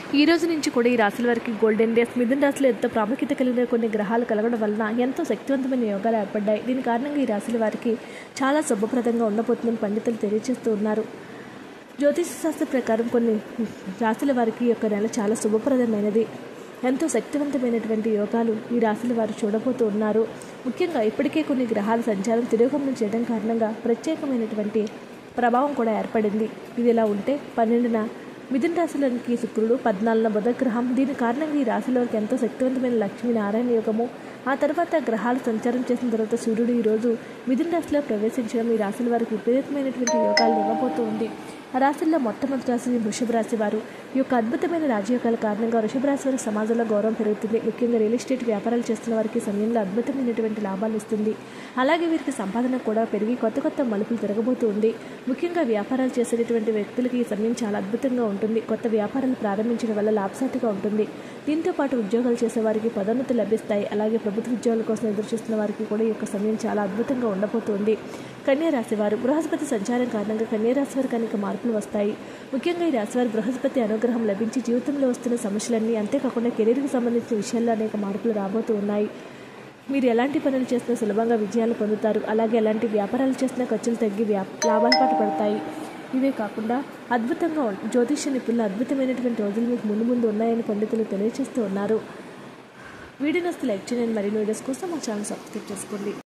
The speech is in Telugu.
ఈ రోజు నుంచి కూడా ఈ రాశుల వారికి గోల్డెన్ డేస్. మిథున రాశిలో ఎంతో ప్రాముఖ్యత కలిగిన కొన్ని గ్రహాలు కలగడం వలన ఎంతో శక్తివంతమైన యోగాలు ఏర్పడ్డాయి. దీని కారణంగా ఈ రాశుల వారికి చాలా శుభప్రదంగా ఉండబోతుందని పండితులు తెలియజేస్తూ ఉన్నారు. జ్యోతిష శాస్త్ర ప్రకారం కొన్ని రాశుల వారికి ఈ యొక్క నెల చాలా శుభప్రదమైనది. ఎంతో శక్తివంతమైనటువంటి యోగాలు ఈ రాశుల వారు చూడబోతూ ఉన్నారు. ముఖ్యంగా ఇప్పటికే కొన్ని గ్రహాల సంచారం తిరోగమనం చేయడం కారణంగా ప్రత్యేకమైనటువంటి ప్రభావం కూడా ఏర్పడింది. ఇది ఇలా ఉంటే 12న మిథున రాశిలోనికి శుక్రుడు, 14న బుధ గ్రహం. దీని కారణంగా ఈ రాశిలోకి ఎంతో శక్తివంతమైన లక్ష్మీనారాయణ యోగము, ఆ తర్వాత గ్రహాలు సంచారం చేసిన తర్వాత సూర్యుడు ఈరోజు మిథున రాశిలో ప్రవేశించడం ఈ రాశుల వారికి విపరీతమైనటువంటి యోగాలు ఇవ్వబోతూ ఉంది. ఆ రాశుల్లో మొట్టమొదటి రాశి వృషభ రాశి వారు. ఈ యొక్క అద్భుతమైన రాజయోగాల కారణంగా వృషభ రాశి వారికి సమాజంలో గౌరవం పెరుగుతుంది. ముఖ్యంగా రియల్ ఎస్టేట్ వ్యాపారాలు చేస్తున్న వారికి సమయంలో అద్భుతమైనటువంటి లాభాలు ఇస్తుంది. అలాగే వీరికి సంపాదన కూడా పెరిగి కొత్త కొత్త మలుపులు తిరగబోతూ ఉంది. ముఖ్యంగా వ్యాపారాలు చేసేటటువంటి వ్యక్తులకి ఈ సమయం చాలా అద్భుతంగా ఉంటుంది. కొత్త వ్యాపారాలు ప్రారంభించడం వల్ల లాభసాటిగా ఉంటుంది. దీంతో పాటు ఉద్యోగాలు చేసే వారికి పదోన్నతులు లభిస్తాయి. అలాగే ప్రభుత్వ ఉద్యోగాల కోసం ఎదురుచూస్తున్న వారికి కూడా ఈ యొక్క సమయం చాలా అద్భుతంగా ఉండబోతుంది. కన్యా రాశి వారు. బృహస్పతి సంచారం కారణంగా కన్యా రాశి వారికి అనేక మార్పులు వస్తాయి. ముఖ్యంగా ఈ రాశి వారి బృహస్పతి అనుగ్రహం లభించి జీవితంలో వస్తున్న సమస్యలన్నీ, అంతేకాకుండా కెరీర్కి సంబంధించిన విషయాల్లో అనేక మార్పులు రాబోతూ ఉన్నాయి. మీరు ఎలాంటి పనులు చేసినా సులభంగా విజయాలు పొందుతారు. అలాగే ఎలాంటి వ్యాపారాలు చేసినా ఖర్చులు తగ్గి లాభాల పాటు పడతాయి. ఇవే కాకుండా అద్భుతంగా జ్యోతిష్య నిపుణులు అద్భుతమైనటువంటి రోజులు మీకు ముందు ముందు ఉన్నాయని పండితులు తెలియజేస్తూ ఉన్నారు. వీడియోని లైక్ చేయండి. మరిన్ని వీడియోస్ కోసం మా ఛానల్ సబ్స్క్రైబ్ చేసుకోండి.